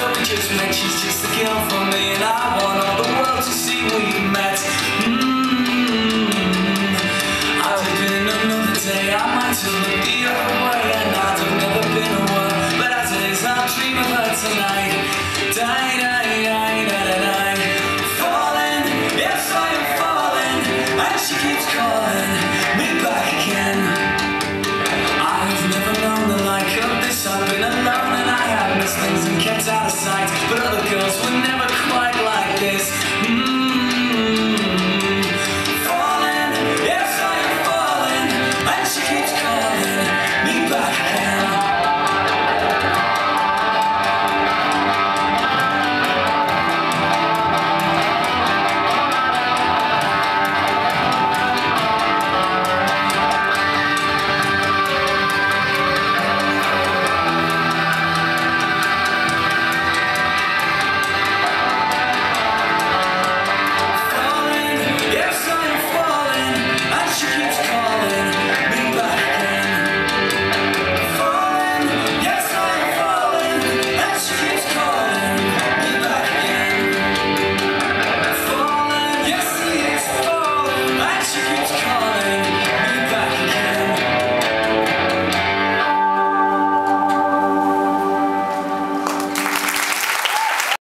that we just met, she's just a girl for me, and I want all the world to see we've met. I'd have been another day, I might have looked the other way, and I'd have never been a word, but as it is, I'll dream of her tonight. Die, die, die, die, die. Falling, yes I am falling, and she keeps calling me back again. I've never known the like of this, I've been alone and I have missed things and kept out of sight, but other girls would never